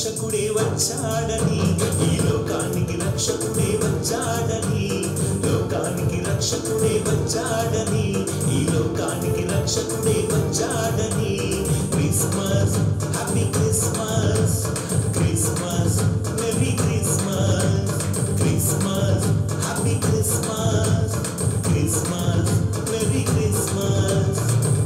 రక్షకుడే వచ్చాడని, ఈ లోకానికి రక్షకుడే వచ్చాడని, లోకానికి రక్షకుడే వచ్చాడని, ఈ లోకానికి రక్షకుడే వచ్చాడని. Christmas, happy Christmas, Christmas, merry Christmas, Christmas, happy Christmas, Christmas, merry Christmas.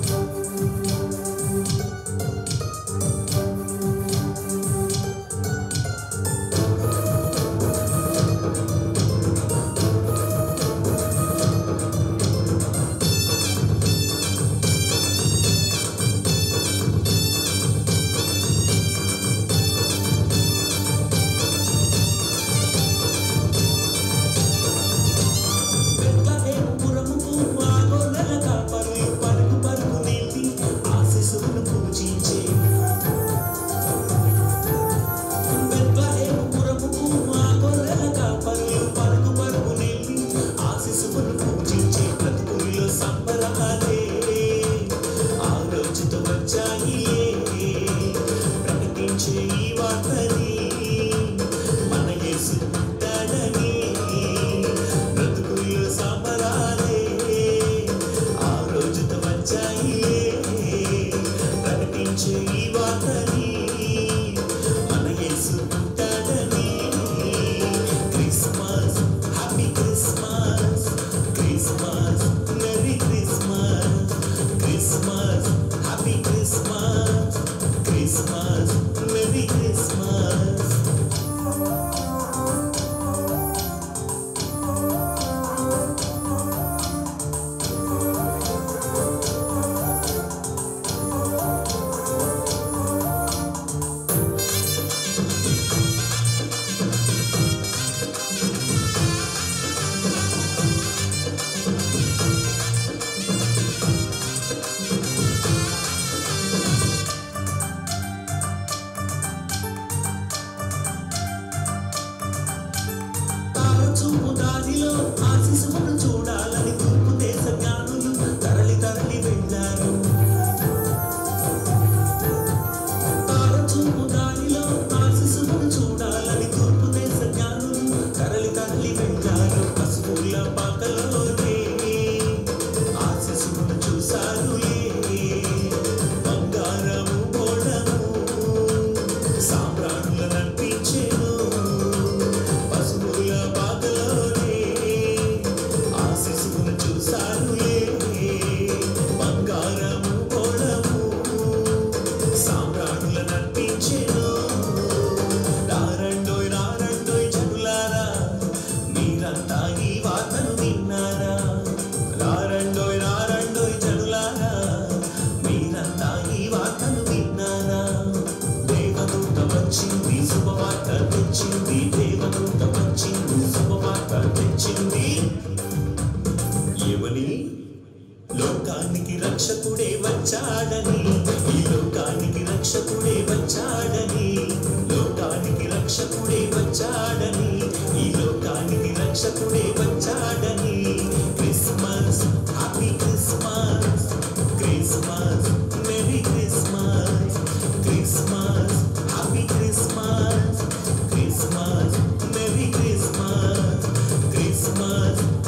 లోకానికి రక్షకుడే వచ్చాడని, ఈ లోకానికి రక్షకుడే వచ్చాడని, లోకానికి రక్షకుడే వచ్చాడని, ఈ లోకానికి రక్షకుడే వచ్చాడని. Christmas, happy Christmas, Christmas, merry Christmas, Christmas, happy Christmas, Christmas, merry Christmas, Christmas.